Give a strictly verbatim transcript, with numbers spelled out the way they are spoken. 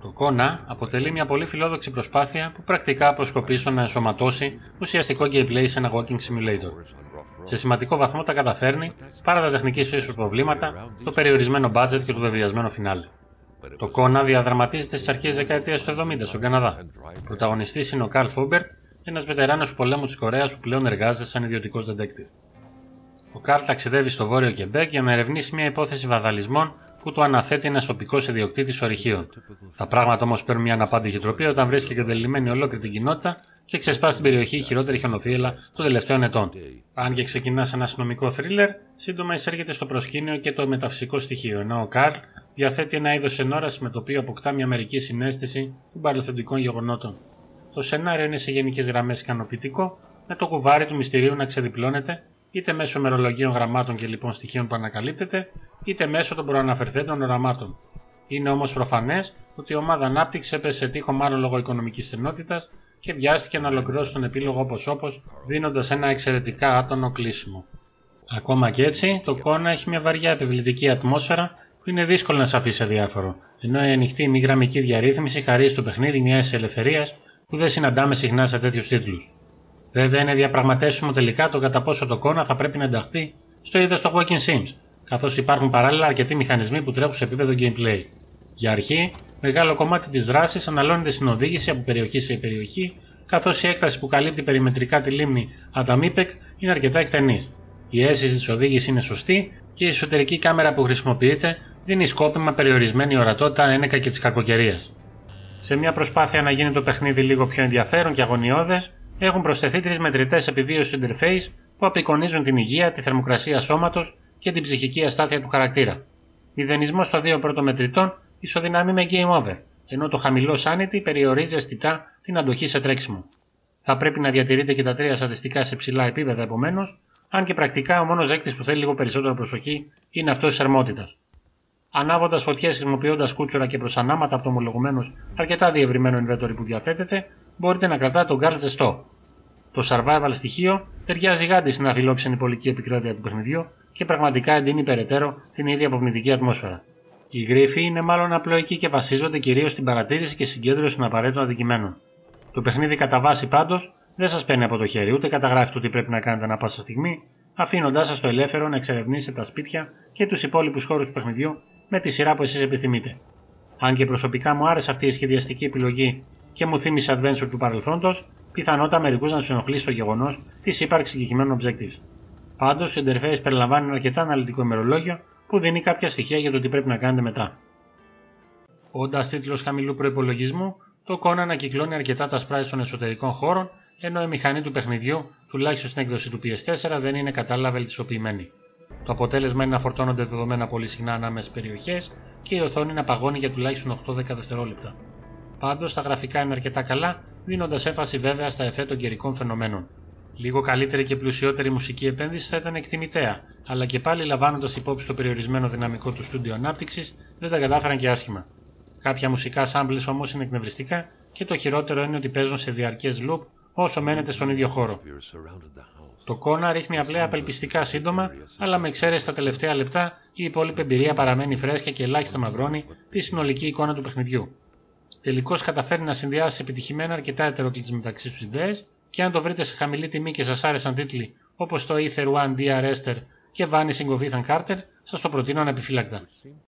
Το Kona αποτελεί μια πολύ φιλόδοξη προσπάθεια που πρακτικά αποσκοπεί στο να ενσωματώσει ουσιαστικό gameplay σε ένα walking simulator. Σε σημαντικό βαθμό τα καταφέρνει παρά τα τεχνικής φύσεως προβλήματα, το περιορισμένο budget και το βεβαιασμένο φινάλε. Το Kona διαδραματίζεται στις αρχές της δεκαετίας του εβδομήντα στον Καναδά. Πρωταγωνιστής είναι ο Καρλ Φόμπερτ, ένας βετεράνος του πολέμου της Κορέας που πλέον εργάζεται σαν ιδιωτικός detective. Ο Καρλ ταξιδεύει στο βόρειο Κεμπέκ για να ερευνήσει μια υπόθεση βαδαλισμών που του αναθέτει ένας τοπικός ιδιοκτήτης ορυχείων. Τα πράγματα όμως παίρνουν μια αναπάντηχη τροπή όταν βρίσκει εγκατελειμμένη ολόκληρη την κοινότητα και ξεσπά στην περιοχή η χειρότερη χιονοθύελλα των τελευταίων ετών. Αν και ξεκινά σαν ένα αστυνομικό θρίλερ, σύντομα εισέρχεται στο προσκήνιο και το μεταφυσικό στοιχείο, ενώ ο Καρλ διαθέτει ένα είδος ενόρασης με το οποίο αποκτά μια μερική συναίσθηση των παρελθοντικών γεγονότων. Το σενάριο είναι σε γενικές γραμμές ικανοποιητικό, με το κουβάρι του μυστηρίου να ξεδιπλώνεται είτε μέσω μερολογίων γραμμάτων και λοιπόν στοιχείων που ανακαλύπτεται, είτε μέσω των προαναφερθέντων οραμάτων. Είναι όμως προφανές ότι η ομάδα ανάπτυξης έπεσε σε τείχο μάλλον λόγω οικονομικής στενότητας και βιάστηκε να ολοκληρώσει τον επίλογο όπως όπως, δίνοντας ένα εξαιρετικά άτονο κλείσιμο. Ακόμα και έτσι, το Kona έχει μια βαριά επιβλητική ατμόσφαιρα που είναι δύσκολο να σε αφήσει αδιάφορο, ενώ η ανοιχτή μη γραμμική διαρρύθμιση χαρίζει στο παιχνίδι μια αίσθηση ελευθερίας που δεν συναντάμε συχνά σε τέτοιους τίτλους. Βέβαια, είναι διαπραγματεύσιμο τελικά το κατά πόσο το Kona θα πρέπει να ενταχθεί στο είδος των Walking Sims, καθώς υπάρχουν παράλληλα αρκετοί μηχανισμοί που τρέχουν σε επίπεδο gameplay. Για αρχή, μεγάλο κομμάτι της δράσης αναλώνεται στην οδήγηση από περιοχή σε περιοχή, καθώς η έκταση που καλύπτει περιμετρικά τη λίμνη Αταμίπεκ είναι αρκετά εκτενής. Η αίσθηση της οδήγησης είναι σωστή και η εσωτερική κάμερα που χρησιμοποιείται δίνει σκόπιμα περιορισμένη ορατότητα ένεκα και της κακοκαιρίας. Σε μια προσπάθεια να γίνει το παιχνίδι λίγο πιο ενδιαφέρον και αγωνιώδες, έχουν προσθεθεί τρεις μετρητές επιβίωσης interface που απεικονίζουν την υγεία, τη θερμοκρασία σώματος και την ψυχική αστάθεια του χαρακτήρα. Μηδενισμός των δύο πρώτων μετρητών ισοδυναμεί με game over, ενώ το χαμηλό sanity περιορίζει αισθητά την αντοχή σε τρέξιμο. Θα πρέπει να διατηρείτε και τα τρία στατιστικά σε ψηλά επίπεδα επομένως, αν και πρακτικά ο μόνος δέκτης που θέλει λίγο περισσότερο προσοχή είναι αυτός της αρμότητας. Ανάβοντας φωτιές χρησιμοποιώντας κούτσουρα και προσανάματα από το ομολογουμένως αρκετά διευρυμένο inventory που διαθέτετε, μπορείτε να κρατάτε τον Καρλ ζεστό. Το survival στοιχείο ταιριάζει γάντι στην αφιλόξενη πολική επικράτεια του παιχνιδιού και πραγματικά εντείνει περαιτέρω την ίδια αποπνητική ατμόσφαιρα. Οι γρίφοι είναι μάλλον απλοϊκοί και βασίζονται κυρίως στην παρατήρηση και συγκέντρωση των απαραίτητων αντικειμένων. Το παιχνίδι κατά βάση πάντως δεν σας παίρνει από το χέρι ούτε καταγράφει το τι πρέπει να κάνετε ανά πάσα στιγμή, αφήνοντάς σας το ελεύθερο να εξερευνήσετε τα σπίτια και τους υπόλοιπους χώρους του παιχνιδιού με τη σειρά που εσείς επιθυμείτε. Αν και προσωπικά μου άρεσε αυτή η σχεδιαστική επιλογή και μου θύμισε adventure του παρελθόντος, πιθανότατα μερικούς να τους ενοχλήσει το γεγονός της ύπαρξης συγκεκριμένων objectives. Πάντως, το interface περιλαμβάνει ένα αρκετά αναλυτικό ημερολόγιο που δίνει κάποια στοιχεία για το τι πρέπει να κάνετε μετά. Όντας τίτλος χαμηλού προϋπολογισμού, το Kona ανακυκλώνει αρκετά τα sprites των εσωτερικών χώρων, ενώ η μηχανή του παιχνιδιού, τουλάχιστον στην έκδοση του πι ες φορ, δεν είναι κατάλληλα βελτιστοποιημένη. Το αποτέλεσμα είναι να φορτώνονται δεδομένα πολύ συχνά ανάμεσα στις περιοχές και η οθόνη να παγώνει για τουλάχιστον οκτώ με δέκα δευτερόλεπτα. Πάντως, τα γραφικά είναι αρκετά καλά, δίνοντας έμφαση βέβαια στα εφέ των καιρικών φαινομένων. Λίγο καλύτερη και πλουσιότερη μουσική επένδυση θα ήταν εκτιμητέα, αλλά και πάλι λαμβάνοντας υπόψη το περιορισμένο δυναμικό του στούντιο ανάπτυξης, δεν τα κατάφεραν και άσχημα. Κάποια μουσικά samples όμως είναι εκνευριστικά και το χειρότερο είναι ότι παίζουν σε διαρκές loop όσο μένετε στον ίδιο χώρο. Το Kona ρίχνει απλά απελπιστικά σύντομα, αλλά με εξαίρεση τα τελευταία λεπτά η υπόλοιπη εμπειρία παραμένει φρέσκια και ελάχιστα μαυρώνει τη συνολική εικόνα του παιχνιδιού. Τελικώς καταφέρει να συνδυάσει επιτυχημένα αρκετά ετερόκλητες μεταξύ τους ιδέες και αν το βρείτε σε χαμηλή τιμή και σας άρεσαν τίτλοι όπως το Ether One ντι αρ Esther και Vanishing of Ethan Carter, σας το προτείνω ανεπιφύλακτα.